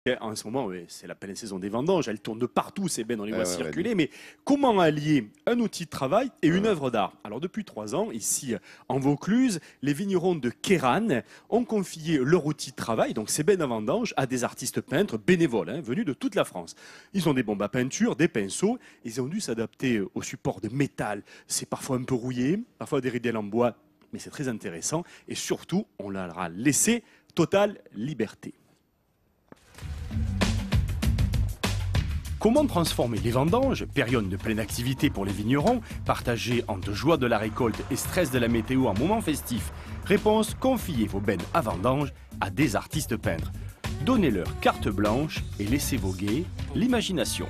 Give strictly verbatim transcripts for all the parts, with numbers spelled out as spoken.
En ce moment, oui, c'est la pleine saison des vendanges, elles tournent de partout, ces bennes, on les voit ouais, ouais, circuler, ouais. mais comment allier un outil de travail et une œuvre d'art? Alors depuis trois ans, ici en Vaucluse, les vignerons de Queyranne ont confié leur outil de travail, donc ces bennes à vendanges, à des artistes peintres bénévoles, hein, venus de toute la France. Ils ont des bombes à peinture, des pinceaux, ils ont dû s'adapter au support de métal. C'est parfois un peu rouillé, parfois des ridelles en bois, mais c'est très intéressant, et surtout, on leur a laissé totale liberté. Comment transformer les vendanges, période de pleine activité pour les vignerons, partagée entre joie de la récolte et stress de la météo en moment festif? Réponse, confiez vos bennes à vendanges à des artistes peintres. Donnez-leur carte blanche et laissez voguer l'imagination.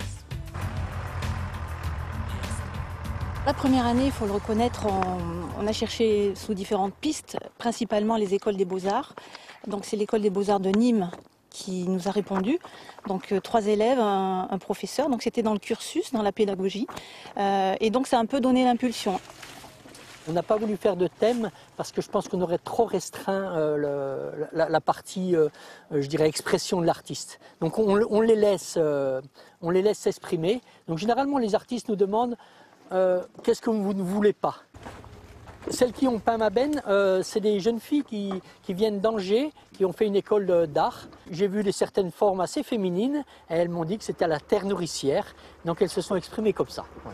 La première année, il faut le reconnaître, on, on a cherché sous différentes pistes, principalement les écoles des beaux-arts. Donc c'est l'école des beaux-arts de Nîmes qui nous a répondu. Donc euh, trois élèves, un, un professeur. Donc c'était dans le cursus, dans la pédagogie. Euh, et donc ça a un peu donné l'impulsion. On n'a pas voulu faire de thème parce que je pense qu'on aurait trop restreint euh, le, la, la partie, euh, je dirais, expression de l'artiste. Donc on, on les laisse, euh, on les laisse s'exprimer. Donc généralement les artistes nous demandent euh, qu'est-ce que vous ne voulez pas. Celles qui ont peint ma benne, euh, c'est des jeunes filles qui, qui viennent d'Angers, qui ont fait une école d'art. J'ai vu des certaines formes assez féminines et elles m'ont dit que c'était à la terre nourricière. Donc elles se sont exprimées comme ça. Voilà.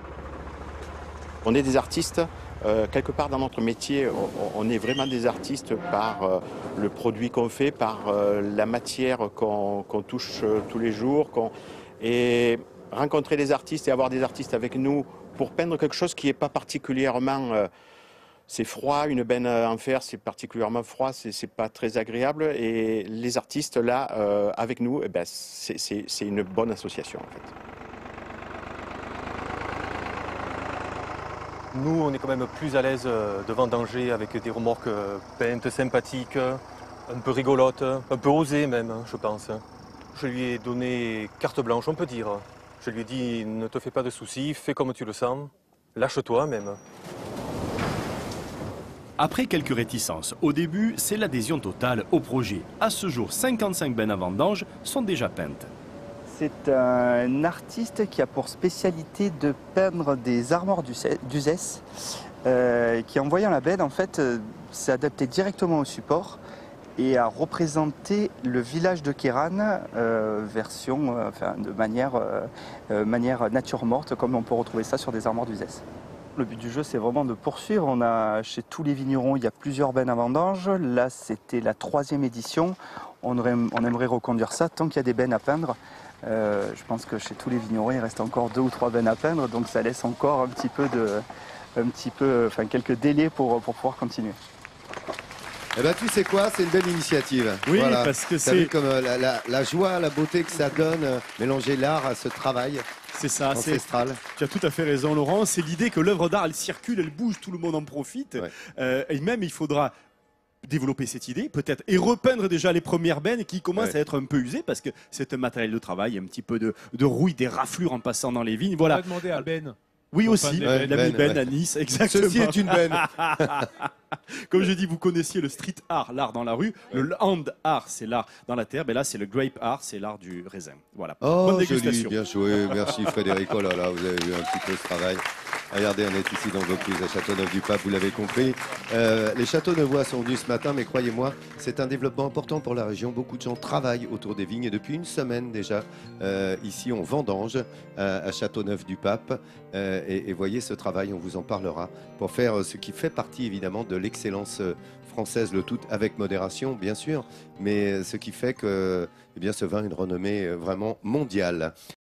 On est des artistes, euh, quelque part dans notre métier, on, on est vraiment des artistes par euh, le produit qu'on fait, par euh, la matière qu'on qu'on touche euh, tous les jours. qu'on- Et rencontrer des artistes et avoir des artistes avec nous pour peindre quelque chose qui n'est pas particulièrement... euh, c'est froid, une benne en fer, c'est particulièrement froid, c'est c'est pas très agréable. Et les artistes, là, euh, avec nous, eh ben, c'est c'est- c'est une bonne association, en fait. Nous, on est quand même plus à l'aise euh, de vendanger avec des remorques euh, peintes, sympathiques, un peu rigolotes, un peu osées même, hein, je pense. Je lui ai donné carte blanche, on peut dire. Je lui ai dit, ne te fais pas de soucis, fais comme tu le sens, lâche-toi même. Après quelques réticences, au début, c'est l'adhésion totale au projet. À ce jour, cinquante-cinq bennes à vendanges sont déjà peintes. C'est un artiste qui a pour spécialité de peindre des armoires d'Uzès, euh, qui en voyant la benne, en fait, euh, s'est adapté directement au support et a représenté le village de Queyranne, euh, version, euh, enfin, de manière, euh, euh, manière nature morte, comme on peut retrouver ça sur des armoires d'Uzès. Le but du jeu, c'est vraiment de poursuivre. On a, chez tous les vignerons, il y a plusieurs bennes à vendanges. Là, c'était la troisième édition. On, aurait, on aimerait reconduire ça tant qu'il y a des bennes à peindre. Euh, je pense que chez tous les vignerons, il reste encore deux ou trois bennes à peindre, donc ça laisse encore un petit peu de, un petit peu, enfin quelques délais pour, pour pouvoir continuer. Eh ben, tu sais quoi, c'est une belle initiative. Oui, Voilà. parce que T'as vu c'est... comme euh, la, la, la joie, la beauté que ça donne, euh, mélanger l'art à ce travail C'est ça, c'est... ancestral. Tu as tout à fait raison, Laurent. C'est l'idée que l'œuvre d'art, elle circule, elle bouge, tout le monde en profite. Ouais. Euh, et même, il faudra développer cette idée, peut-être, et repeindre déjà les premières bennes qui commencent Ouais. à être un peu usées, parce que c'est un matériel de travail, un petit peu de, de rouille, des raflures en passant dans les vignes. On Voilà. va demander à Ben. Oui, Pour aussi, peindre les Ouais, l'ami Ben, Ben ouais. à Nice, exactement. Ceci est une benne. Comme je dis, vous connaissiez le street art, l'art dans la rue. Le hand art, c'est l'art dans la terre. Mais là, c'est le grape art, c'est l'art du raisin. Voilà. Oh, Bonne joli, dégustation. bien joué. Merci Frédéric. Oh là là, vous avez vu un petit peu ce travail. Regardez, on est ici dans Vaucluse, à Châteauneuf-du-Pape, vous l'avez compris. Euh, les Châteaunevois sont venus ce matin, mais croyez-moi, c'est un développement important pour la région. Beaucoup de gens travaillent autour des vignes et depuis une semaine déjà, euh, ici on vendange à, à Châteauneuf-du-Pape. Euh, et, et voyez ce travail, on vous en parlera, pour faire ce qui fait partie évidemment de l'excellence française, le tout avec modération bien sûr, mais ce qui fait que eh bien, ce vin a une renommée vraiment mondiale.